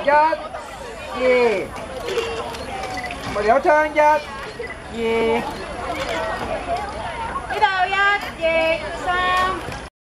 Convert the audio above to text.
2，我哋有槍1、2。 呢度1、2、3。